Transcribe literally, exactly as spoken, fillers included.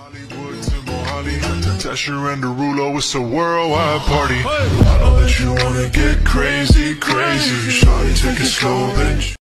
Hollywood to Mohali, to Tesher and Derulo, it's a worldwide party. I know that you wanna get crazy, crazy. Shawty, take it slow, then